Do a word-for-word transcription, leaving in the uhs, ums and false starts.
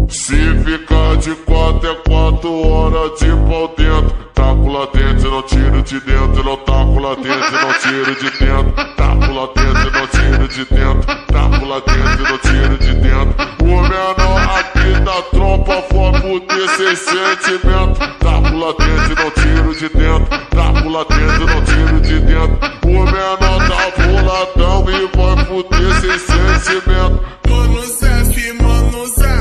Se ficar de quatro é quatro horas de pau dentro. Taco lá dentro, não tiro de dentro. Não taco lá dentro, não tiro de dentro. Taco lá dentro, não tiro de dentro. Taco lá dentro, não tiro de dentro. O menor aqui da tropa foi fuder sem sentimento. Taco lá dentro, não tiro de dentro. Taco lá dentro, não tiro de dentro. O menor tá puladão e vai fuder sem sentimento. Mano Zé, mano Zé.